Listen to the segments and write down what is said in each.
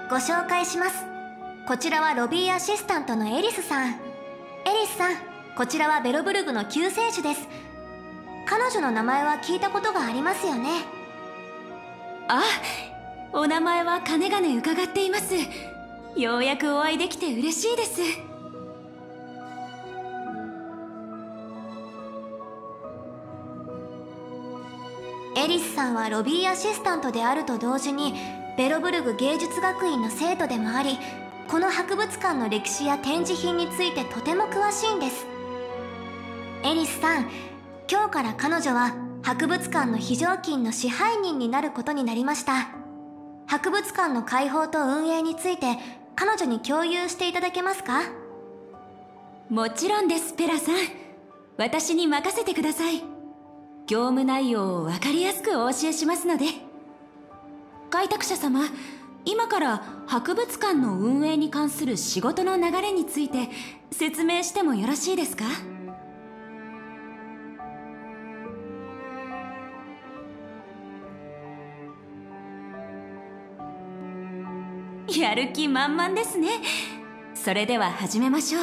ご紹介します。こちらはロビーアシスタントのエリスさん。エリスさん、こちらはベロブルグの救世主です。彼女の名前は聞いたことがありますよね。 あ、お名前はかねがね伺っています。ようやくお会いできて嬉しいです。 エリスさんはロビーアシスタントであると同時にベロブルグ芸術学院の生徒でもあり、この博物館の歴史や展示品についてとても詳しいんです。エリスさん、今日から彼女は博物館の非常勤の支配人になることになりました。博物館の開放と運営について彼女に共有していただけますか？ もちろんです、ペラさん。私に任せてください。業務内容を分かりやすくお教えしますので。開拓者様、今から博物館の運営に関する仕事の流れについて説明してもよろしいですか？やる気満々ですね。それでは始めましょう。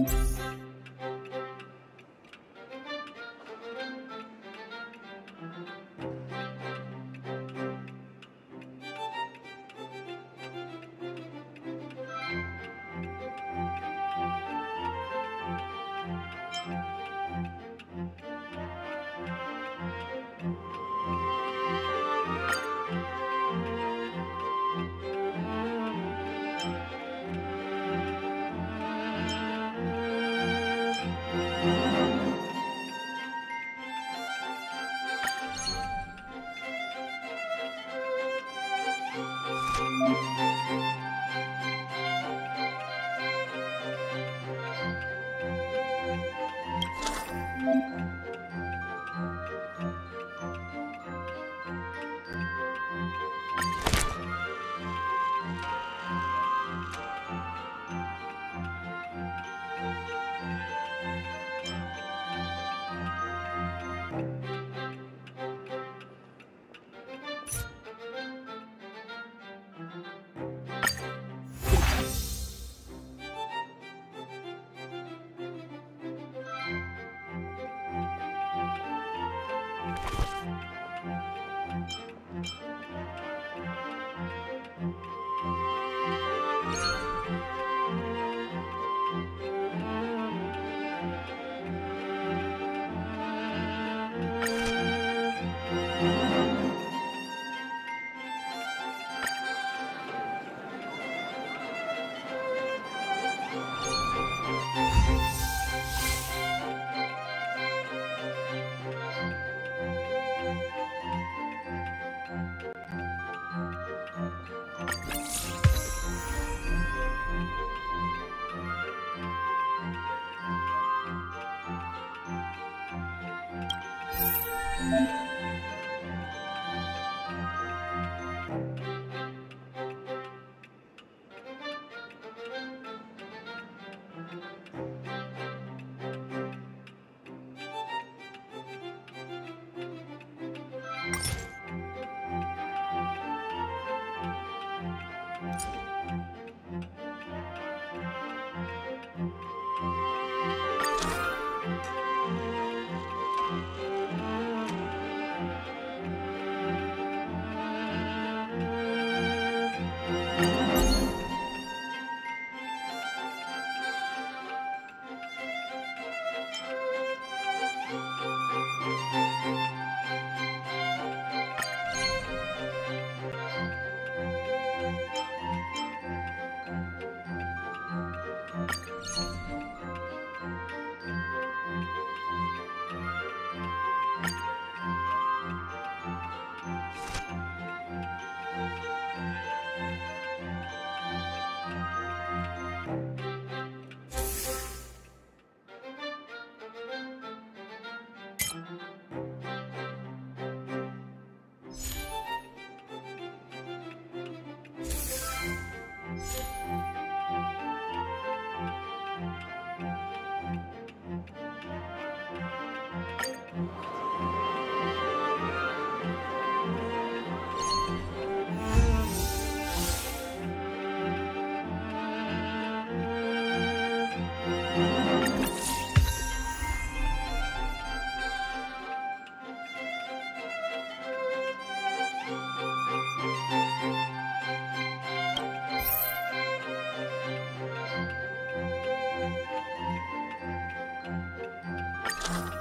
あ